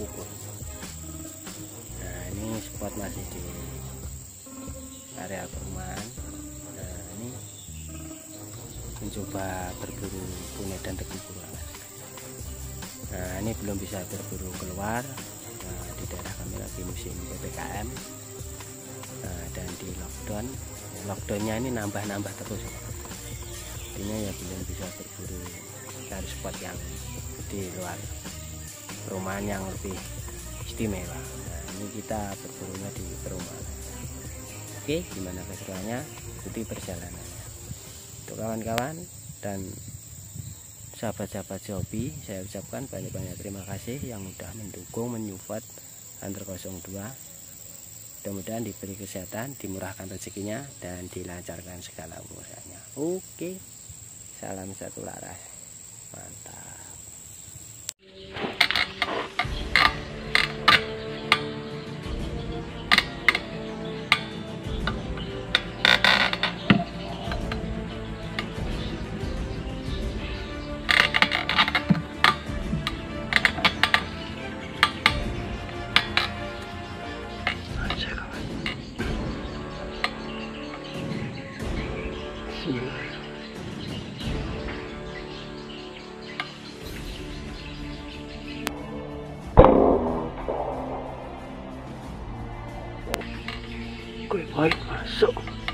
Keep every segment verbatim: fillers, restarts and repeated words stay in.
rumput. Nah, ini spot masih di area perumahan. Nah, ini mencoba berburu punai dan tebu buruan. Nah, ini belum bisa berburu keluar. Nah, di daerah kami lagi musim P P K M. Nah, dan di lockdown. Lockdownnya ini nambah-nambah terus. Artinya ya belum bisa berburu cari spot yang di luar perumahan yang lebih istimewa. Nah, ini kita berburunya di perumahan. Oke, gimana keseruannya? Ikuti perjalanannya. Untuk kawan-kawan dan sahabat-sahabat hobi, saya ucapkan banyak-banyak terima kasih yang sudah mendukung menyupport Hunter nol dua. Mudah-mudahan diberi kesehatan, dimurahkan rezekinya, dan dilancarkan segala urusannya. Oke, salam satu laras, mantap. Gue baik masuk.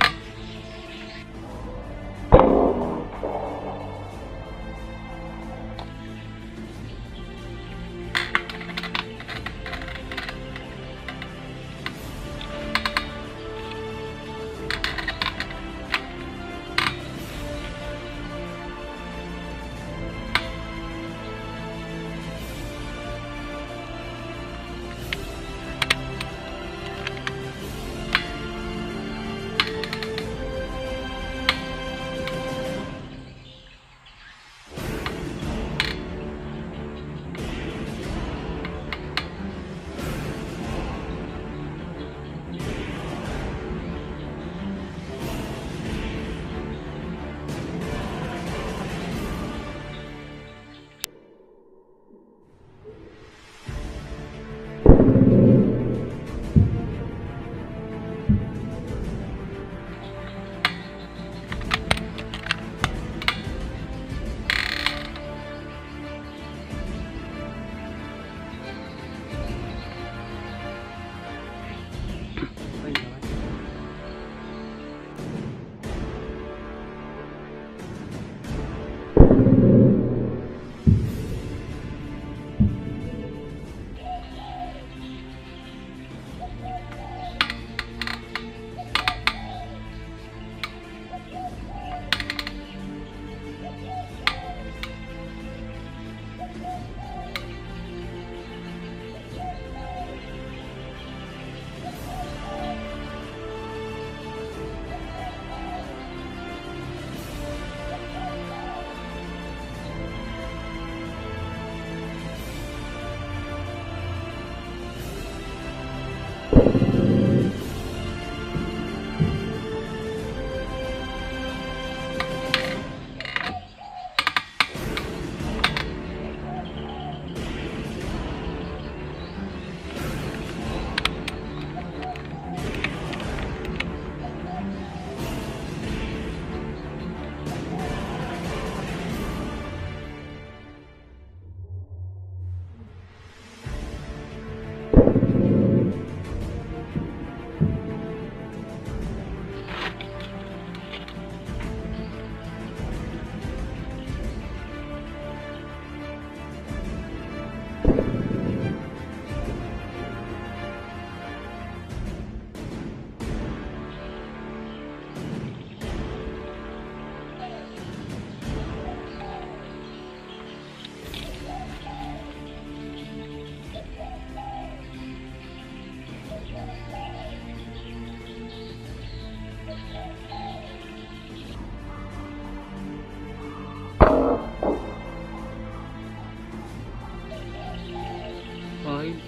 Poin.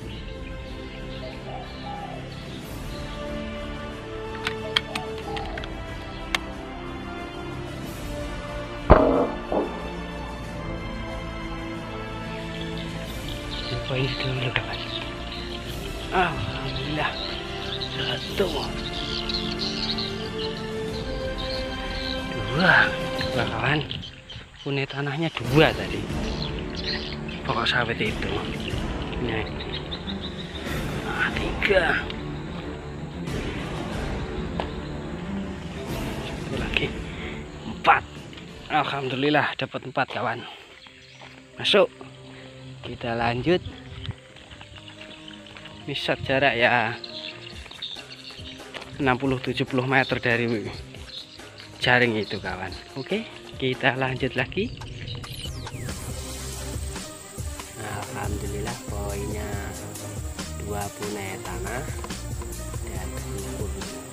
Poin dulu kawan. Alhamdulillah satu, dua, dua kawan. Punya tanahnya dua tadi. Pokok sawit itu. Nah, nah tiga. Satu lagi. Empat. Alhamdulillah dapat empat kawan. Masuk. Kita lanjut. Misat jarak ya enam puluh tujuh puluh meter dari jaring itu kawan. Oke, kita lanjut lagi. Alhamdulillah poinnya dua punai tanah dan lumpur.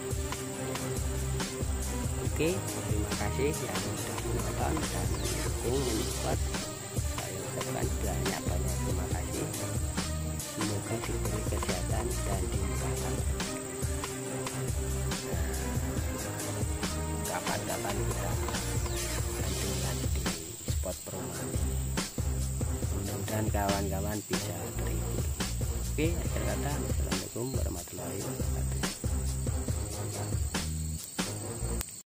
Oke, terima kasih yang sudah menonton dan mendukung mensupport. Saya ucapkan banyak banyak terima kasih. Semoga diberi kesehatan dan dimudahkan. Kapan-kapan kita bantu lagi di spot perumahan ini. Mudah-mudahan kawan-kawan bisa terhibur. Oke, akhir kata, assalamualaikum warahmatullahi wabarakatuh.